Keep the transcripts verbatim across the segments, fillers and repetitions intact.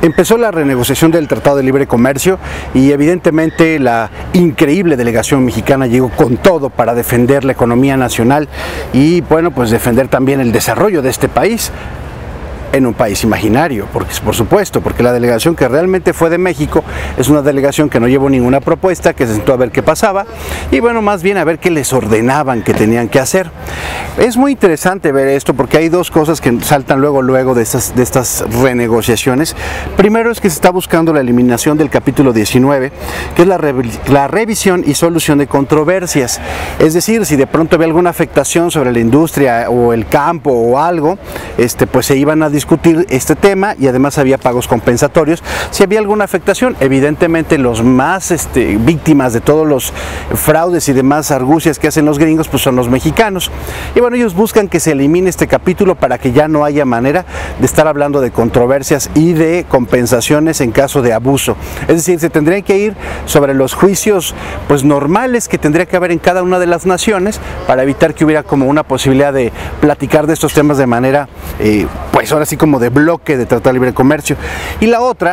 Empezó la renegociación del Tratado de Libre Comercio y evidentemente la increíble delegación mexicana llegó con todo para defender la economía nacional y bueno, pues defender también el desarrollo de este país. En un país imaginario, porque por supuesto, porque la delegación que realmente fue de México es una delegación que no llevó ninguna propuesta, que se sentó a ver qué pasaba y bueno, más bien a ver qué les ordenaban que tenían que hacer. Es muy interesante ver esto porque hay dos cosas que saltan luego luego de estas, de estas renegociaciones. Primero es que se está buscando la eliminación del capítulo diecinueve, que es la, re, la revisión y solución de controversias. Es decir, si de pronto había alguna afectación sobre la industria o el campo o algo, este, pues se iban a discutir este tema y además había pagos compensatorios si había alguna afectación. Evidentemente los más este, víctimas de todos los fraudes y demás argucias que hacen los gringos pues son los mexicanos y bueno, ellos buscan que se elimine este capítulo para que ya no haya manera de estar hablando de controversias y de compensaciones en caso de abuso. Es decir, se tendría que ir sobre los juicios pues normales que tendría que haber en cada una de las naciones para evitar que hubiera como una posibilidad de platicar de estos temas de manera eh, pues ahora así como de bloque de Tratado de Libre Comercio. Y la otra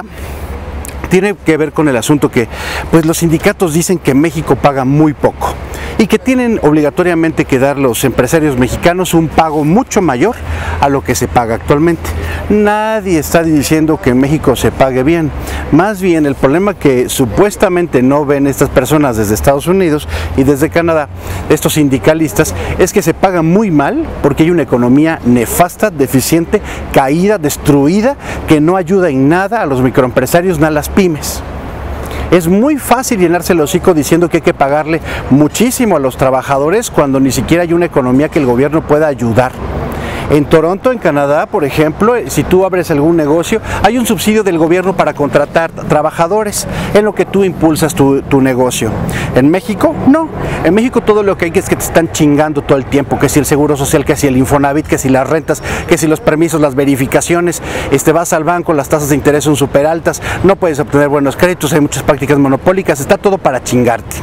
tiene que ver con el asunto que pues los sindicatos dicen que México paga muy poco y que tienen obligatoriamente que dar los empresarios mexicanos un pago mucho mayor a lo que se paga actualmente. Nadie está diciendo que en México se pague bien, más bien el problema que supuestamente no ven estas personas desde Estados Unidos y desde Canadá, estos sindicalistas, es que se paga muy mal porque hay una economía nefasta, deficiente, caída, destruida, que no ayuda en nada a los microempresarios ni a las pymes. Es muy fácil llenarse el hocico diciendo que hay que pagarle muchísimo a los trabajadores cuando ni siquiera hay una economía que el gobierno pueda ayudar. En Toronto, en Canadá, por ejemplo, si tú abres algún negocio, hay un subsidio del gobierno para contratar trabajadores en lo que tú impulsas tu, tu negocio. En México, no. En México todo lo que hay es que te están chingando todo el tiempo, que si el Seguro Social, que si el Infonavit, que si las rentas, que si los permisos, las verificaciones, este, vas al banco, las tasas de interés son súper altas, no puedes obtener buenos créditos, hay muchas prácticas monopólicas, está todo para chingarte.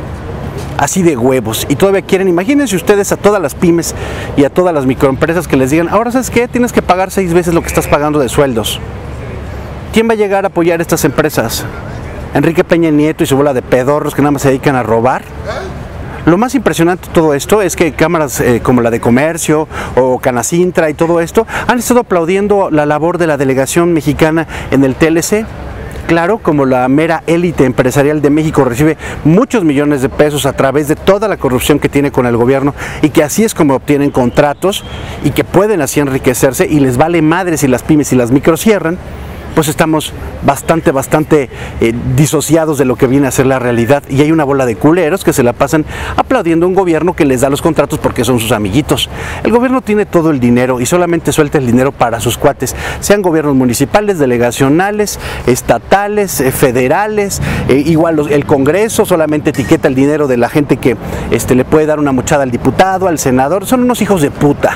Así de huevos, y todavía quieren, imagínense ustedes a todas las pymes y a todas las microempresas que les digan, ahora ¿sabes qué? Tienes que pagar seis veces lo que estás pagando de sueldos. ¿Quién va a llegar a apoyar estas empresas? ¿Enrique Peña Nieto y su bola de pedorros que nada más se dedican a robar? Lo más impresionante de todo esto es que cámaras eh, como la de Comercio o Canacintra y todo esto han estado aplaudiendo la labor de la delegación mexicana en el T L C. Claro, como la mera élite empresarial de México recibe muchos millones de pesos a través de toda la corrupción que tiene con el gobierno y que así es como obtienen contratos y que pueden así enriquecerse y les vale madre si las pymes y las micros cierran, pues estamos bastante, bastante eh, disociados de lo que viene a ser la realidad y hay una bola de culeros que se la pasan aplaudiendo a un gobierno que les da los contratos porque son sus amiguitos. El gobierno tiene todo el dinero y solamente suelta el dinero para sus cuates, sean gobiernos municipales, delegacionales, estatales, eh, federales, eh, igual los, el Congreso solamente etiqueta el dinero de la gente que este, le puede dar una mochada al diputado, al senador, son unos hijos de puta.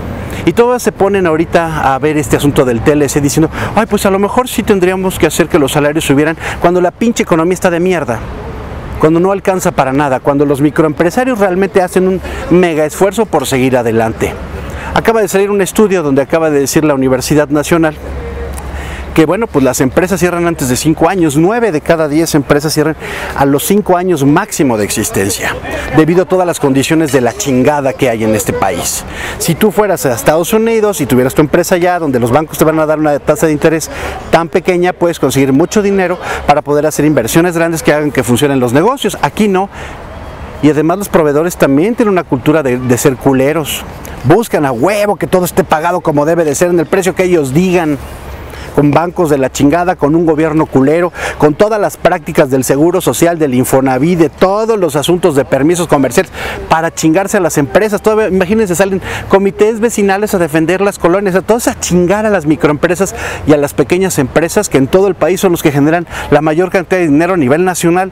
Y todas se ponen ahorita a ver este asunto del T L C diciendo, ay, pues a lo mejor sí tendríamos que hacer que los salarios subieran cuando la pinche economía está de mierda, cuando no alcanza para nada, cuando los microempresarios realmente hacen un mega esfuerzo por seguir adelante. Acaba de salir un estudio donde acaba de decir la Universidad Nacional que bueno, pues las empresas cierran antes de cinco años, nueve de cada diez empresas cierran a los cinco años máximo de existencia, debido a todas las condiciones de la chingada que hay en este país. Si tú fueras a Estados Unidos y tuvieras tu empresa allá, donde los bancos te van a dar una tasa de interés tan pequeña, puedes conseguir mucho dinero para poder hacer inversiones grandes que hagan que funcionen los negocios. Aquí no. Y además los proveedores también tienen una cultura de, de ser culeros. Buscan a huevo que todo esté pagado como debe de ser, en el precio que ellos digan, con bancos de la chingada, con un gobierno culero, con todas las prácticas del Seguro Social, del Infonavit, de todos los asuntos de permisos comerciales para chingarse a las empresas. Todavía, imagínense, salen comités vecinales a defender las colonias, a todos a chingar a las microempresas y a las pequeñas empresas que en todo el país son los que generan la mayor cantidad de dinero a nivel nacional.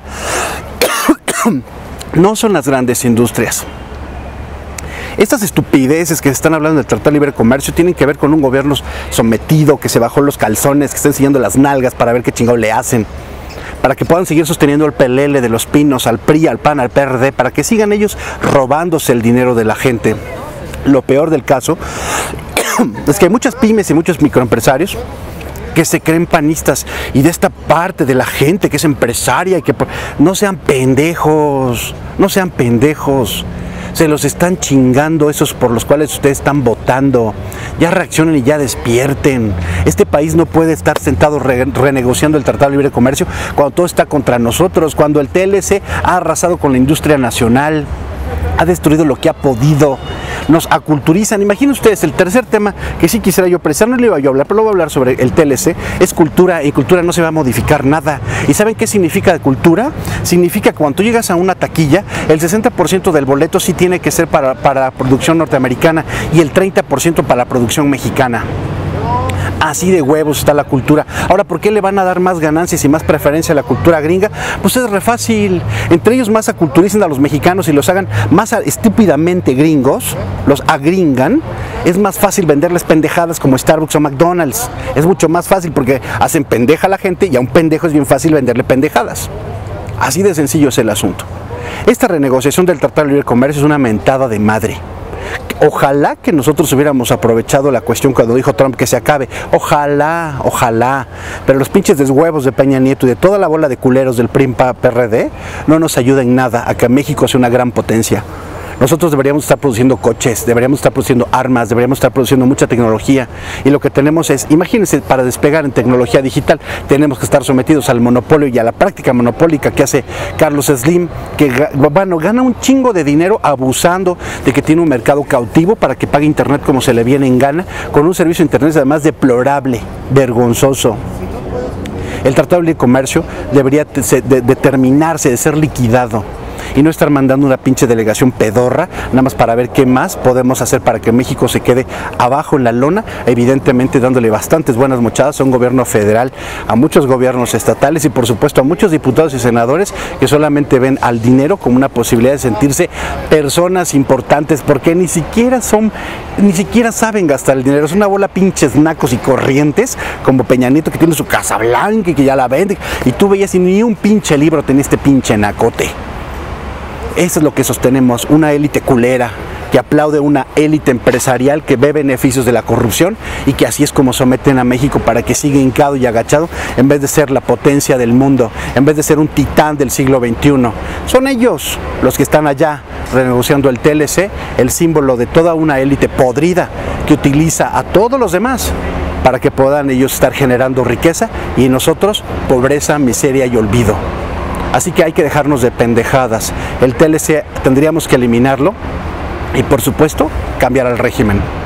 No son las grandes industrias. Estas estupideces que se están hablando del Tratado de Libre Comercio tienen que ver con un gobierno sometido, que se bajó los calzones, que está enseñando las nalgas para ver qué chingado le hacen, para que puedan seguir sosteniendo el pelele de los pinos al P R I, al P A N, al P R D, para que sigan ellos robándose el dinero de la gente. Lo peor del caso es que hay muchas pymes y muchos microempresarios que se creen panistas y de esta parte de la gente que es empresaria y que no sean pendejos, no sean pendejos. Se los están chingando esos por los cuales ustedes están votando. Ya reaccionen y ya despierten. Este país no puede estar sentado re renegociando el Tratado de Libre Comercio cuando todo está contra nosotros, cuando el T L C ha arrasado con la industria nacional, ha destruido lo que ha podido, nos aculturizan. Imaginen ustedes, el tercer tema que sí quisiera yo precisar, no le iba yo a hablar, pero lo voy a hablar sobre el T L C, es cultura, y cultura no se va a modificar nada. ¿Y saben qué significa cultura? Significa que cuando tú llegas a una taquilla, el sesenta por ciento del boleto sí tiene que ser para, para la producción norteamericana y el treinta por ciento para la producción mexicana. Así de huevos está la cultura. Ahora, ¿por qué le van a dar más ganancias y más preferencia a la cultura gringa? Pues es re fácil. Entre ellos más aculturicen a los mexicanos y los hagan más estúpidamente gringos, los agringan, es más fácil venderles pendejadas como Starbucks o McDonald's. Es mucho más fácil porque hacen pendeja a la gente y a un pendejo es bien fácil venderle pendejadas. Así de sencillo es el asunto. Esta renegociación del Tratado de Libre Comercio es una mentada de madre. Ojalá que nosotros hubiéramos aprovechado la cuestión cuando dijo Trump que se acabe. Ojalá, ojalá. Pero los pinches deshuevos de Peña Nieto y de toda la bola de culeros del P R I, P A, P R D no nos ayudan en nada a que México sea una gran potencia. Nosotros deberíamos estar produciendo coches, deberíamos estar produciendo armas, deberíamos estar produciendo mucha tecnología. Y lo que tenemos es, imagínense, para despegar en tecnología digital, tenemos que estar sometidos al monopolio y a la práctica monopólica que hace Carlos Slim, que bueno, gana un chingo de dinero abusando de que tiene un mercado cautivo para que pague internet como se le viene en gana, con un servicio de internet además deplorable, vergonzoso. El Tratado de Libre Comercio debería de, de, de terminarse, de ser liquidado. Y no estar mandando una pinche delegación pedorra, nada más para ver qué más podemos hacer para que México se quede abajo en la lona, evidentemente dándole bastantes buenas mochadas a un gobierno federal, a muchos gobiernos estatales y por supuesto a muchos diputados y senadores que solamente ven al dinero como una posibilidad de sentirse personas importantes, porque ni siquiera son, ni siquiera saben gastar el dinero, es una bola pinches nacos y corrientes, como Peña Nieto que tiene su Casa Blanca y que ya la vende, y tú veías y ni un pinche libro tenía este pinche nacote. Eso es lo que sostenemos, una élite culera que aplaude una élite empresarial que ve beneficios de la corrupción y que así es como someten a México para que siga hincado y agachado en vez de ser la potencia del mundo, en vez de ser un titán del siglo veintiuno. Son ellos los que están allá renegociando el T L C, el símbolo de toda una élite podrida que utiliza a todos los demás para que puedan ellos estar generando riqueza y nosotros pobreza, miseria y olvido. Así que hay que dejarnos de pendejadas. El T L C tendríamos que eliminarlo y por supuesto cambiar al régimen.